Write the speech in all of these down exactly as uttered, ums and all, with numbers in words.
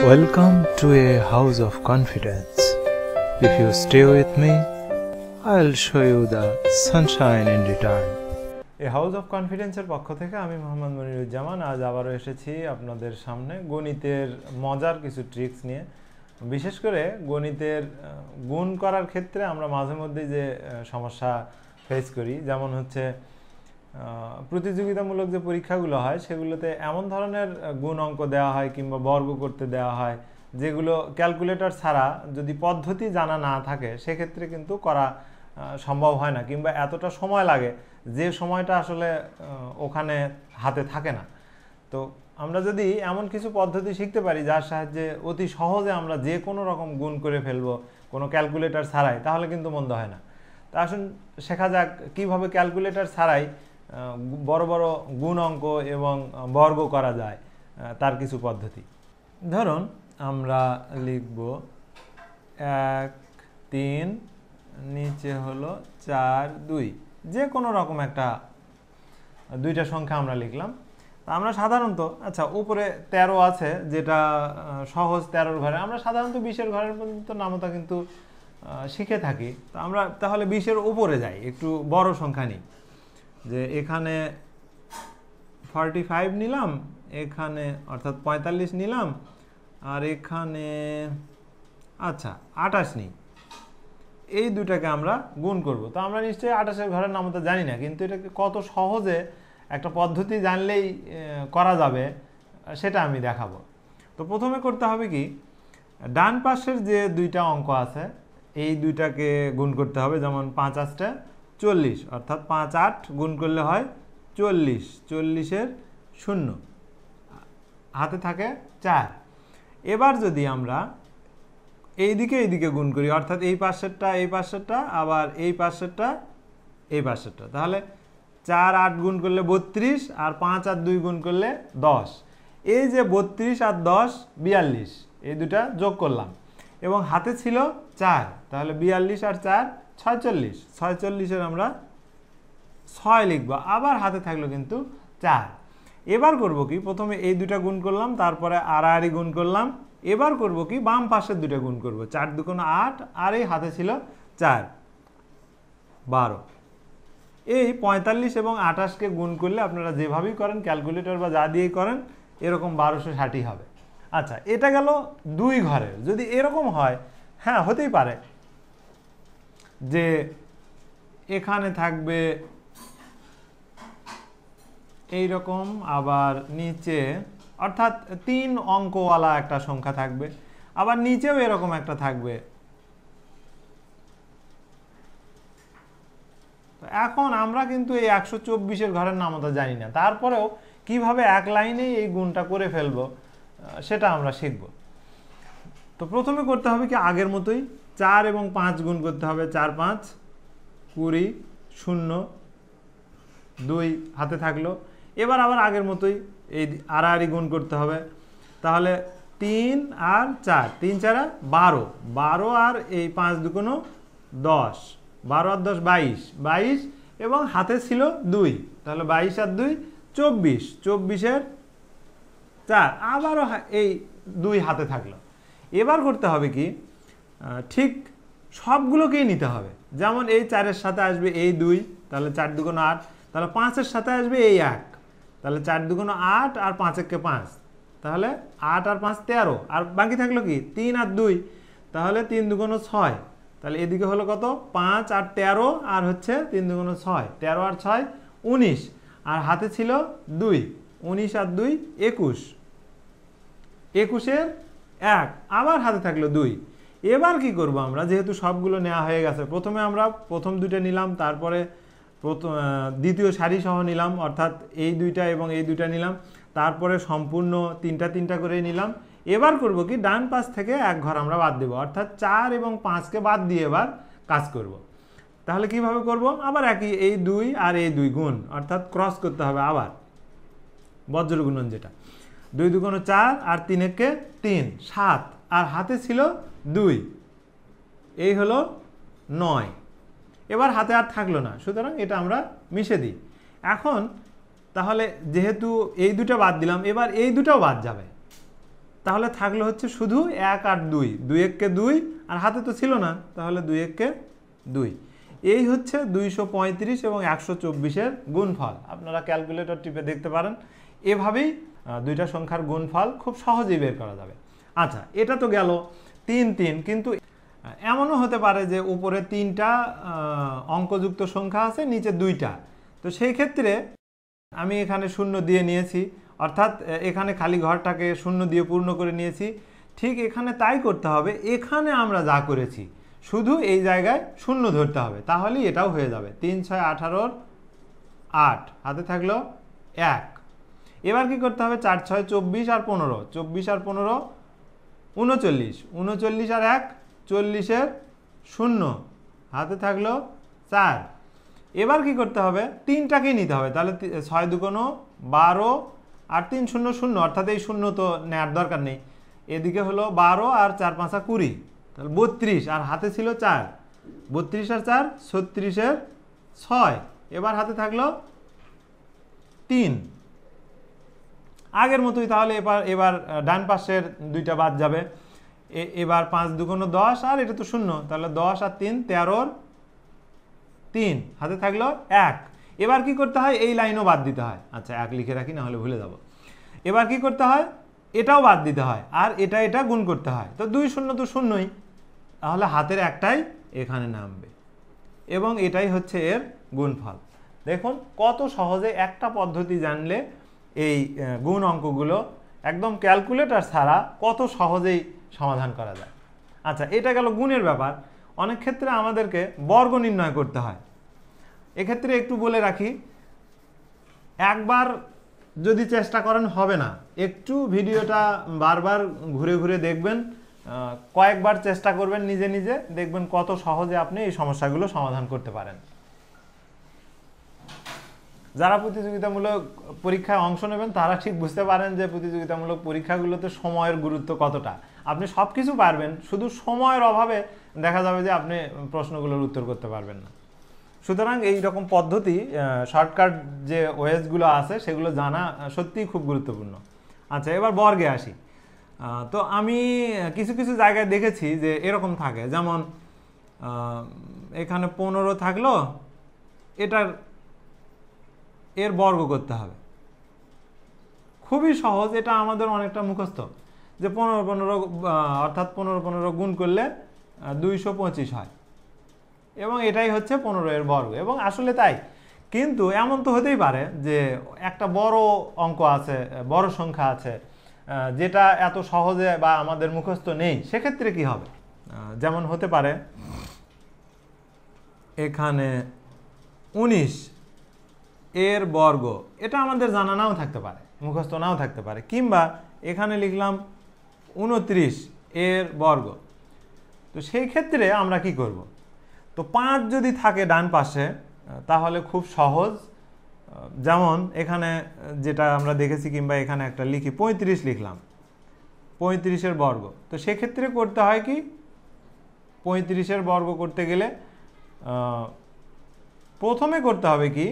Welcome to a house of confidence. If you stay with me, I'll show you the sunshine in return. A house of confidence এর পক্ষ থেকে আমি মোহাম্মদ মনিরুজ্জামান আজ আবারও এসেছি আপনাদের সামনে গণিতের মজার কিছু ট্রিক্স নিয়ে। বিশেষ করে গণিতের গুণ করার ক্ষেত্রে আমরা মাঝে মধ্যে যে সমস্যা ফেস করি, যেমন হচ্ছে প্রতিযোগিতামূলক যে পরীক্ষাগুলো হয় সেগুলোতে এমন ধরনের গুণ অঙ্ক দেওয়া হয় কিংবা বর্গ করতে দেওয়া হয় যেগুলো ক্যালকুলেটর ছাড়া যদি পদ্ধতি জানা না থাকে সেক্ষেত্রে কিন্তু করা সম্ভব হয় না, কিংবা এতটা সময় লাগে যে সময়টা আসলে ওখানে হাতে থাকে না। তো আমরা যদি এমন কিছু পদ্ধতি শিখতে পারি যার সাহায্যে অতি সহজে আমরা যে কোনো রকম গুণ করে ফেলবো কোনো ক্যালকুলেটর ছাড়াই, তাহলে কিন্তু মন্দ হয় না। তা আসুন শেখা যাক কীভাবে ক্যালকুলেটর ছাড়াই বড় বড় গুণ অঙ্ক এবং বর্গ করা যায় তার কিছু পদ্ধতি। ধরুন আমরা লিখব এক তিন নিচে হলো চার দুই, যে কোনো রকম একটা দুইটা সংখ্যা আমরা লিখলাম। তা আমরা সাধারণত আচ্ছা উপরে তেরো আছে, যেটা সহজ তেরোর ঘরে, আমরা সাধারণত বিশের ঘরের পর্যন্ত নামতা কিন্তু শিখে থাকি। তো আমরা তাহলে বিশের উপরে যাই, একটু বড় সংখ্যা নিই। যে এখানে ফর্টি ফাইভ নিলাম, এখানে অর্থাৎ পঁয়তাল্লিশ নিলাম, আর এখানে আচ্ছা আঠাশ নিই। এই দুটাকে আমরা গুণ করব। তো আমরা নিশ্চয়ই আঠাশের ঘরের নামতা জানি না, কিন্তু এটাকে কত সহজে একটা পদ্ধতি জানলেই করা যাবে সেটা আমি দেখাবো। তো প্রথমে করতে হবে কি, ডান পাশের যে দুইটা অঙ্ক আছে এই দুইটাকে গুণ করতে হবে। যেমন পাঁচ আটটা চল্লিশ, অর্থাৎ পাঁচ আট গুণ করলে হয় চল্লিশ, চল্লিশের শূন্য, হাতে থাকে চার। এবার যদি আমরা এইদিকে এইদিকে গুণ করি, অর্থাৎ এই পাশেরটা এই পাশেরটা আবার এই পাশেরটা এই পাশেরটা, তাহলে চার আট গুণ করলে বত্রিশ, আর পাঁচ আর দুই গুণ করলে দশ। এই যে বত্রিশ আর দশ বিয়াল্লিশ, এই দুটা যোগ করলাম এবং হাতে ছিল চার, তাহলে বিয়াল্লিশ আর চার ছয়চল্লিশ, ছয়চল্লিশের আমরা ছয় লিখবো, আবার হাতে থাকলো কিন্তু চার। এবার করব কি, প্রথমে এই দুটা গুণ করলাম, তারপরে আড়াআড়ি গুণ করলাম। এবার করব কি, বাম পাশের দুটা গুণ করব, চার দুগুণ আট, আর এই হাতে ছিল চার, বারো। এই পঁয়তাল্লিশ এবং আঠাশকে গুণ করলে আপনারা যেভাবেই করেন ক্যালকুলেটর বা যা দিয়েই করেন এরকম বারোশো ষাটই হবে। আচ্ছা এটা গেল দুই ঘরের। যদি এরকম হয়, হ্যাঁ হতেই পারে যে এখানে থাকবে এই রকম, আবার নিচে অর্থাৎ তিন অঙ্কওয়ালা একটা সংখ্যা থাকবে, আবার নিচেও এরকম একটা থাকবে। এখন আমরা কিন্তু এই একশো চব্বিশের ঘরের নামতা জানি না, তারপরেও কিভাবে এক লাইনেই এই গুণটা করে ফেলবো সেটা আমরা শিখব। তো প্রথমে করতে হবে কি, আগের মতোই চার এবং পাঁচ গুণ করতে হবে। চার পাঁচ কুড়ি, শূন্য দুই হাতে থাকলো। এবার আবার আগের মতোই এই আড়াআড়ি গুণ করতে হবে। তাহলে তিন আর চার, তিন চারা বারো, বারো আর এই পাঁচ দুগুণো দশ, বারো আর দশ বাইশ, বাইশ এবং হাতে ছিল দুই, তাহলে বাইশ আর দুই চব্বিশ, চব্বিশের চার, আবারও এই দুই হাতে থাকলো। এবার করতে হবে কি, ঠিক সবগুলোকেই নিতে হবে। যেমন এই চারের সাথে আসবে এই দুই, তাহলে চার দুগুণ আট, তাহলে পাঁচের সাথে আসবে এই এক, তাহলে চার দুগুণ আট, আর পাঁচ একে পাঁচ, তাহলে আট আর পাঁচ তেরো, আর বাকি থাকলো কি তিন আর দুই, তাহলে তিন দুগুণ ছয়, তাহলে এদিকে হলো কত পাঁচ আর তেরো, আর হচ্ছে তিন দুগুণ ছয়, তেরো আর ছয় উনিশ, আর হাতে ছিল দুই, উনিশ আর দুই একুশ, একুশের এক, আবার হাতে থাকলো দুই। এবার কি করব আমরা, যেহেতু সবগুলো নেওয়া হয়ে গেছে, প্রথমে আমরা প্রথম দুইটা নিলাম, তারপরে প্রথম দ্বিতীয় সারি সহ নিলাম, অর্থাৎ এই দুইটা এবং এই দুইটা নিলাম, তারপরে সম্পূর্ণ তিনটা তিনটা করে নিলাম। এবার করব কি, ডান পাশ থেকে এক ঘর আমরা বাদ দেব, অর্থাৎ চার এবং পাঁচকে বাদ দিয়ে এবার কাজ করব। তাহলে কিভাবে করব, আবার একই এই দুই আর এই দুই গুণ, অর্থাৎ ক্রস করতে হবে আবার বজ্র গুণন, যেটা দুই দুগুণ চার, আর তিন একে তিন, সাত, আর হাতে ছিল দুই, এই হলো নয়। এবার হাতে আর থাকলো না, সুতরাং এটা আমরা মিশে দিই। এখন তাহলে যেহেতু এই দুটো বাদ দিলাম, এবার এই দুটাও বাদ যাবে, তাহলে থাকলো হচ্ছে শুধু এক আর দুই, দুই এককে দুই, আর হাতে তো ছিল না, তাহলে দুই এককে দুই। এই হচ্ছে দুইশো পঁয়ত্রিশ এবং একশো চব্বিশের গুণফল। আপনারা ক্যালকুলেটর টিপে দেখতে পারেন। এভাবেই দুইটা সংখ্যার গুণফল খুব সহজেই বের করা যাবে। আচ্ছা, এটা তো গেল তিন তিন, কিন্তু এমনও হতে পারে যে উপরে তিনটা অঙ্কযুক্ত সংখ্যা আছে, নিচে দুইটা। তো সেই ক্ষেত্রে আমি এখানে শূন্য দিয়ে নিয়েছি, অর্থাৎ এখানে খালি ঘরটাকে শূন্য দিয়ে পূর্ণ করে নিয়েছি। ঠিক এখানে তাই করতে হবে। এখানে আমরা যা করেছি শুধু এই জায়গায় শূন্য ধরতে হবে, তাহলেই এটাও হয়ে যাবে। তিন ছয় আঠারোর আট, হাতে থাকলো এক। এবার কি করতে হবে? চার ছয় চব্বিশ আর পনেরো, চব্বিশ আর পনেরো উনচল্লিশ, উনচল্লিশ আর এক চল্লিশের শূন্য, হাতে থাকলো চার। এবার কি করতে হবে? তিনটাকেই নিতে হবে, তাহলে ছয় দুগুণ বারো আর তিন শূন্য শূন্য, অর্থাৎ এই শূন্য তো নেওয়ার দরকার নেই। এদিকে হলো বারো আর চার পাঁচা কুড়ি, তাহলে বত্রিশ, আর হাতে ছিল চার, বত্রিশ আর চার ছত্রিশের ছয়। এবার হাতে থাকলো তিন, আগের মতোই। তাহলে এবার এবার ডান পাশের দুইটা বাদ যাবে। এবার পাঁচ দুগুণ দশ, আর এটা তো শূন্য, তাহলে দশ আর তিন তেরোর তিন, হাতে থাকলো এক। এবার কি করতে হয়? এই লাইনও বাদ দিতে হয়। আচ্ছা, এক লিখে রাখি, না হলে ভুলে যাব। এবার কি করতে হয়? এটাও বাদ দিতে হয়, আর এটা এটা গুণ করতে হয়। তো দুই শূন্য তো শূন্যই, তাহলে হাতের একটাই এখানে নামবে, এবং এটাই হচ্ছে এর গুণফল। দেখুন কত সহজে একটা পদ্ধতি জানলে এই গুণ অঙ্কগুলো একদম ক্যালকুলেটর ছাড়া কত সহজেই সমাধান করা যায়। আচ্ছা, এটা গেল গুণের ব্যাপার। অনেক ক্ষেত্রে আমাদেরকে বর্গ নির্ণয় করতে হয়। এক্ষেত্রে একটু বলে রাখি, একবার যদি চেষ্টা করেন হবে না, একটু ভিডিওটা বারবার ঘুরে ঘুরে দেখবেন, কয়েকবার চেষ্টা করবেন নিজে নিজে, দেখবেন কত সহজে আপনি এই সমস্যাগুলো সমাধান করতে পারেন। যারা প্রতিযোগিতামূলক পরীক্ষায় অংশ নেবেন তারা ঠিক বুঝতে পারেন যে প্রতিযোগিতামূলক পরীক্ষাগুলোতে সময়ের গুরুত্ব কতটা। আপনি সব কিছু পারবেন, শুধু সময়ের অভাবে দেখা যাবে যে আপনি প্রশ্নগুলোর উত্তর করতে পারবেন না। সুতরাং এই রকম পদ্ধতি, শর্টকাট যে ওয়েজগুলো আছে সেগুলো জানা সত্যিই খুব গুরুত্বপূর্ণ। আচ্ছা, এবার বর্গে আসি। তো আমি কিছু কিছু জায়গায় দেখেছি যে এরকম থাকে, যেমন এখানে পনেরো থাকলো, এটার এর বর্গ করতে হবে। খুবই সহজ, এটা আমাদের অনেকটা মুখস্থ, যে পনেরো পনেরো অর্থাৎ পনেরো পনেরো গুণ করলে দুইশো পঁচিশ হয়, এবং এটাই হচ্ছে পনেরো এর বর্গ। এবং আসলে তাই, কিন্তু এমন তো হতেই পারে যে একটা বড় অঙ্ক আছে, বড় সংখ্যা আছে, যেটা এত সহজে বা আমাদের মুখস্থ নেই। সেক্ষেত্রে কি হবে? যেমন হতে পারে এখানে উনিশ এর বর্গ, এটা আমাদের জানা নাও থাকতে পারে, মুখস্থ নাও থাকতে পারে। কিংবা এখানে লিখলাম উনত্রিশ এর বর্গ। তো সেই ক্ষেত্রে আমরা কি করব? তো পাঁচ যদি থাকে ডান পাশে তাহলে খুব সহজ। যেমন এখানে যেটা আমরা দেখেছি, কিংবা এখানে একটা লিখি পঁয়ত্রিশ লিখলাম, পঁয়ত্রিশের বর্গ। তো সেক্ষেত্রে করতে হয় কি? পঁয়ত্রিশের বর্গ করতে গেলে প্রথমে করতে হবে কি,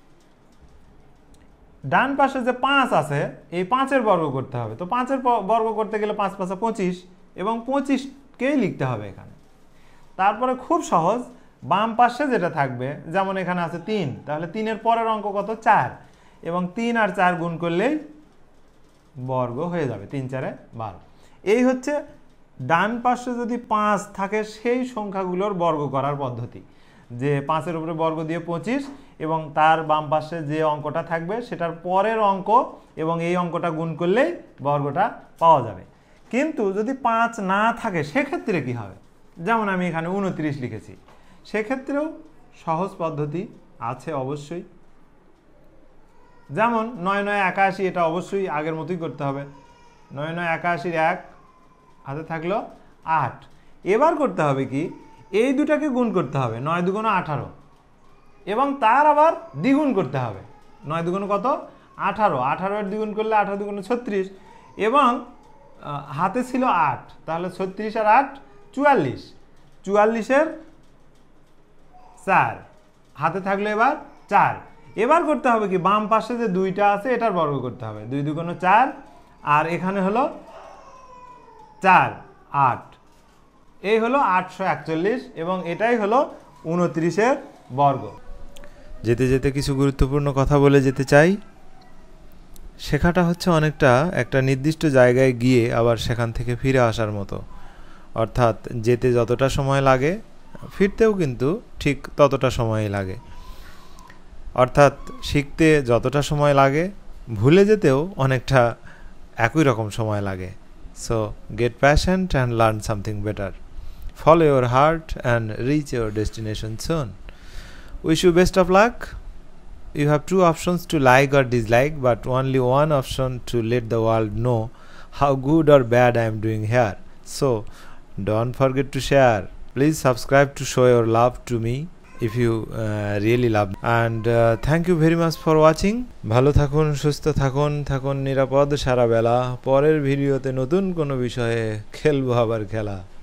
ডান পাশে যে পাঁচ আছে এই পাঁচের বর্গ করতে হবে। তো পাঁচের বর্গ করতে গেলে পাঁচ পাঁচা পঁচিশ, এবং পঁচিশকেই লিখতে হবে এখানে। তারপরে খুব সহজ, বাম পাশে যেটা থাকবে, যেমন এখানে আছে তিন, তাহলে তিনের পরের অঙ্ক কত? চার, এবং তিন আর চার গুণ করলেই বর্গ হয়ে যাবে, তিন চারে বারো। এই হচ্ছে ডান পাশে যদি পাঁচ থাকে সেই সংখ্যাগুলোর বর্গ করার পদ্ধতি, যে পাঁচের উপরে বর্গ দিয়ে পঁচিশ, এবং তার বাম পাশে যে অঙ্কটা থাকবে সেটার পরের অঙ্ক এবং এই অঙ্কটা গুণ করলেই বর্গটা পাওয়া যাবে। কিন্তু যদি পাঁচ না থাকে সেক্ষেত্রে কি হবে? যেমন আমি এখানে উনত্রিশ লিখেছি, সেক্ষেত্রেও সহজ পদ্ধতি আছে অবশ্যই। যেমন নয় নয় একাশি, এটা অবশ্যই আগের মতোই করতে হবে। নয় নয় একাশির এক, হাতে থাকলো আট। এবার করতে হবে কি, এই দুটাকে গুণ করতে হবে, নয় দুগুণ আঠারো, এবং তার আবার দ্বিগুণ করতে হবে। নয় দুগুণ কত? আঠারো, আঠারো এর দ্বিগুণ করলে আঠারো দুগুণ ছত্রিশ, এবং হাতে ছিল আট, তাহলে ছত্রিশ আর আট চুয়াল্লিশ, চুয়াল্লিশের চার, হাতে থাকলো এবার চার। এবার করতে হবে কি, বাম পাশে যে দুইটা আছে এটার বর্গ করতে হবে, দুই দুগুণ চার, আর এখানে হলো চার আট, এই হলো আটশো একচল্লিশ এবং এটাই হলো উনত্রিশের বর্গ। যেতে যেতে কিছু গুরুত্বপূর্ণ কথা বলে যেতে চাই। শেখাটা হচ্ছে অনেকটা একটা নির্দিষ্ট জায়গায় গিয়ে আবার সেখান থেকে ফিরে আসার মতো, অর্থাৎ যেতে যতটা সময় লাগে ফিরতেও কিন্তু ঠিক ততটা সময়ই লাগে। অর্থাৎ শিখতে যতটা সময় লাগে ভুলে যেতেও অনেকটা একই রকম সময় লাগে। So get patient and learn something better, follow your heart and reach your destination soon. Wish you best of luck. You have two options to like or dislike, but only one option to let the world know how good or bad I am doing here. So don't forget to share. Please subscribe to show your love to me if you uh, really love me. And uh, thank you very much for watching. ভালো থাকুন, সুস্থ থাকুন, থাকুন নিরাপদ সারা বেলা। পরের ভিডিওতে নতুন কোনো বিষয়ে খেলবো আবার খেলা।